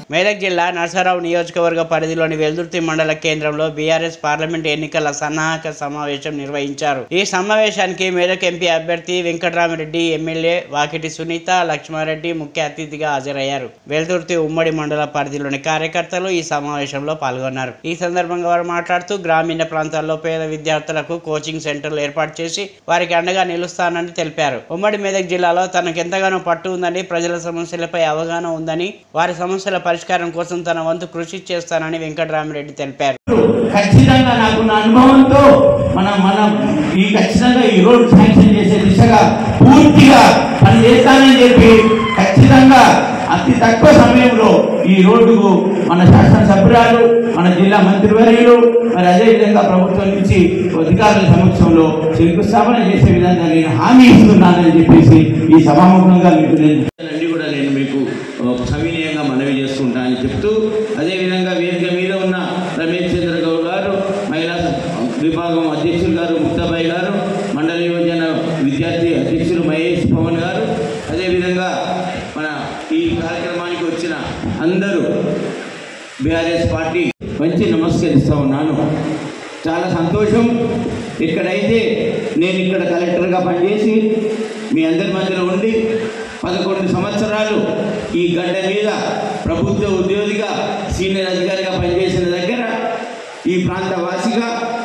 మెదక్ జిల్లా నర్సారావు నియోజకవర్గ పరిధిలోని వెల్దుర్తి మండల కేంద్రంలో బీఆర్ఎస్ పార్లమెంట్ ఎన్నికల సన్నాహక సమావేశం నిర్వహించారు. ఈ సమావేశానికి మెదక్ ఎంపీ అభ్యర్థి వెంకట్రామిరెడ్డి, ఎమ్మెల్యే వాకిటి సునీత, లక్ష్మారెడ్డి ముఖ్య అతిథిగా హాజరయ్యారు. వెల్దుర్తి ఉమ్మడి మండల పరిధిలోని కార్యకర్తలు ఈ సమావేశంలో పాల్గొన్నారు. ఈ సందర్భంగా వారు మాట్లాడుతూ గ్రామీణ ప్రాంతాల్లో పేద విద్యార్థులకు కోచింగ్ సెంటర్లు ఏర్పాటు చేసి వారికి అండగా నిలుస్తానని తెలిపారు. ఉమ్మడి మెదక్ జిల్లాలో తనకెంతగానో పట్టు ఉందని, ప్రజల సమస్యలపై అవగాహన ఉందని, వారి సమస్యల పరిష్కారం కోసం తన వంతు కృషి చేస్తానని వెంకట్రామిరెడ్డి తెలిపారు. ఖచ్చితంగా నాకున్న అనుభవంతో మనం ఈ ఖచ్చితంగా ఈ రోడ్ శాంక్షన్ చేసే దిశగా పూర్తిగా పనిచేస్తానని చెప్పి ఖచ్చితంగా అతి తక్కువ సమయంలో ఈ రోడ్డుకు మన శాసనసభ్యురాలు, మన జిల్లా మంత్రివర్యులు, మరి అదేవిధంగా ప్రభుత్వం నుంచి అధికారుల సమక్షంలో శంకుస్థాపన చేసే విధంగా నేను హామీ ఇస్తున్నానని చెప్పేసి ఈ సభాముఖంగా నేను మీకు సవినయంగా మనవి చేసుకుంటా అని చెప్తూ, అదేవిధంగా వేదిక మీద ఉన్న రమేష్ చంద్ర గౌడ్ గారు, మహిళా విభాగం అధ్యక్షులు గారు ముక్తాబాయి గారు, మండల యువజన విద్యార్థి అధ్యక్షులు మహేష్ పవన్ గారు, అదేవిధంగా మన ఈ కార్యక్రమానికి వచ్చిన అందరూ బీఆర్ఎస్ పార్టీ మంచి నమస్కరిస్తూ ఉన్నాను. చాలా సంతోషం. ఇక్కడైతే నేను ఇక్కడ కలెక్టర్గా పనిచేసి మీ అందరి మధ్యలో ఉండి 11 సంవత్సరాలు ఈ గడ్డ మీద ప్రభుత్వ ఉద్యోగిగా, సీనియర్ అధికారిగా పనిచేసిన దగ్గర ఈ ప్రాంత వాసిగా,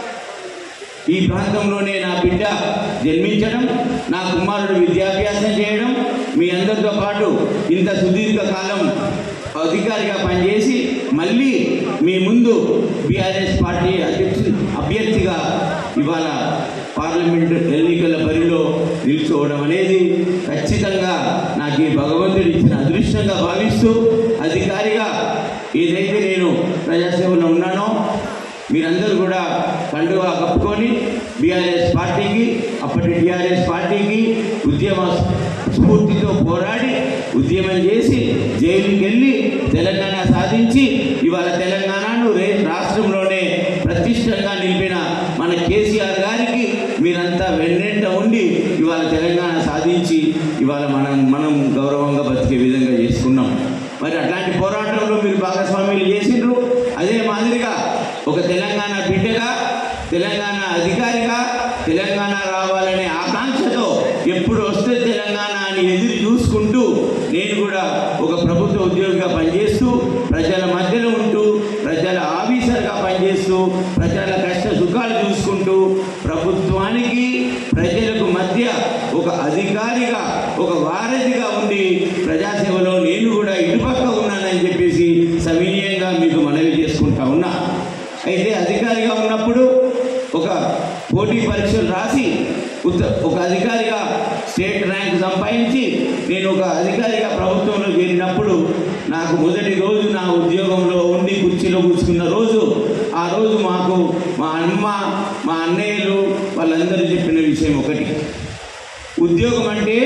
ఈ ప్రాంతంలోనే నా బిడ్డ జన్మించడం, నా కుమారుడు విద్యాభ్యాసం చేయడం, మీ అందరితో పాటు ఇంత సుదీర్ఘ కాలం అధికారిగా పనిచేసి మళ్ళీ మీ ముందు బీఆర్ఎస్ పార్టీ అభ్యర్థిగా ఇవాళ పార్లమెంటు ఎన్నికల బరిలో నిల్చోవడం అనేది ఖచ్చితంగా నాకు ఈ భగవంతుడు ఇచ్చిన అదృష్టంగా భావిస్తూ, అధికారిగా ఏదైతే నేను ప్రజాసేవలో ఉన్నానో మీరందరూ కూడా కండువా కప్పుకొని బీఆర్ఎస్ పార్టీకి, అప్పటి టీఆర్ఎస్ పార్టీకి ఉద్యమ స్ఫూర్తితో పోరాడి ఉద్యమం చేసి జైలుకి వెళ్ళి తెలంగాణ సాధించి ఇవాళ తెలంగాణను రాష్ట్రంలోనే ప్రతిష్టంగా నిలిపిన మన కేసీఆర్ గారికి మీరంతా వెన్నెంట ఉండి ఇవాళ తెలంగాణ సాధించి ఇవాళ మనం గౌరవంగా బతికే విధంగా చేసుకున్నాం. మరి అట్లాంటి పోరాటంలో మీరు భాగస్వామ్యులు చేసిండ్రు. అదే మాదిరిగా ఒక తెలంగాణ బిడ్డగా, తెలంగాణ అధికారిగా, తెలంగాణ రావాలనే ఆకాంక్షతో ఎప్పుడు వస్తే తెలంగాణ అని ఎదురు చూసుకుంటూ నేను కూడా ఒక ప్రభుత్వ ఉద్యోగిగా పనిచేస్తూ, ప్రజల మధ్యలో ఉంటూ, ప్రజల ఆఫీసర్గా పనిచేస్తూ, ప్రజల కష్ట సుఖాలు చూసుకుంటూ, ప్రభుత్వానికి ప్రజలకు మధ్య ఒక అధికారిగా, ఒక వారధిగా ఉండి ప్రజాసేవలో నేను కూడా ఇటుపక్క ఉన్నానని చెప్పేసి సవినయంగా మీకు మనవి చేసుకుంటా ఉన్నా. అయితే అధికారిగా ఉన్నప్పుడు ఒక పోటీ పరీక్షలు రాసి ఒక అధికారిగా స్టేట్ ర్యాంక్ సంపాదించి నేను ఒక అధికారిగా ప్రభుత్వంలో చేరినప్పుడు నాకు మొదటి రోజు నా ఉద్యోగంలో ఉండి కుర్చీలో కూర్చున్న రోజు, ఆ రోజు మాకు మా అమ్మ, మా అన్నయ్యలు వాళ్ళందరూ చెప్పిన విషయం ఒకటి: ఉద్యోగం అంటే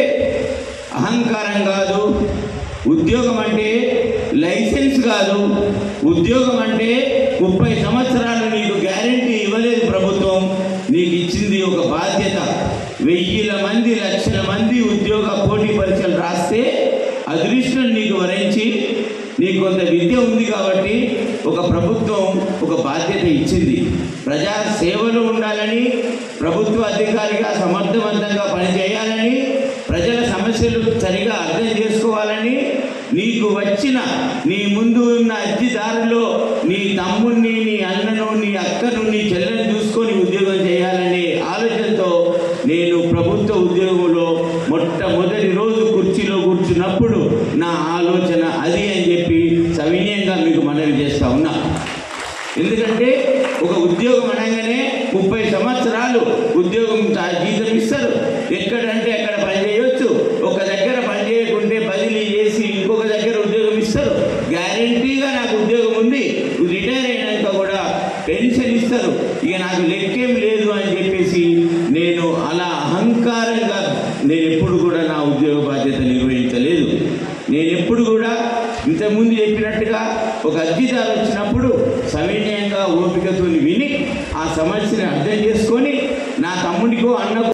అహంకారం కాదు, ఉద్యోగం అంటే లైసెన్స్ కాదు, ఉద్యోగం అంటే 30 సంవత్సరాలు నీకు గ్యారెంటీ ఇవ్వలేదు ప్రభుత్వం, నీకు ఇచ్చింది ఒక బాధ్యత. 1000 మంది, లక్షల మంది ఉద్యోగ పోటీ పరీక్షలు రాస్తే అదృష్టం నీకు వరించి నీకు కొంత విద్య ఉంది కాబట్టి ఒక ప్రభుత్వం ఒక బాధ్యత ఇచ్చింది. ప్రజా సేవలు ఉండాలని, ప్రభుత్వ అధికారిగా సమర్థవంతంగా పనిచేయాలని, ప్రజల సమస్యలు సరిగా అర్థం చేసుకోవాలని, నీకు వచ్చిన నీ ముందు ఉన్న అర్జీదారులో నీ తమ్ముడిని, నీ అన్నను, నీ అక్కను, నీ చెల్లెని చూసుకొని ఉద్యోగం చేయాలనే ఆలోచనతో నేను ప్రభుత్వ ఉద్యోగంలో మొట్టమొదటి రోజు కుర్చీలో కూర్చున్నప్పుడు నా ఆలోచన అది అని చెప్పి సవినయంగా మీకు మనవి చేస్తా ఉన్నా. ఎందుకంటే ఒక ఉద్యోగం అనగానే 30 సంవత్సరాలు ఉద్యోగం జీతం ఇస్తారు. ఎక్కడంటే అక్కడ పనిచేయవచ్చు. ఒక దగ్గర పనిచేయకుంటే బదిలీ చేసి ఇంకొక దగ్గర ఉద్యోగం ఇస్తారు. గ్యారెంటీగా నాకు ఉద్యోగం ఉంది, రిటైర్ అయినాక కూడా పెన్షన్ ఇస్తారు. ఇక నాకు లెక్కేం లేదు అని చెప్పేసి నేను అలా అహంకారంగా నేను ఎప్పుడు కూడా నా ఉద్యోగ బాధ్యత నిర్వహించలేదు. నేను ఎప్పుడు కూడా ఇంతకుముందు చెప్పినట్టుగా ఒక అర్జీదారు వచ్చినప్పుడు సవినయంగా ఓపికతో విని ఆ సమస్యని అర్థం చేసుకొని నా తమ్ముడికో అన్నకో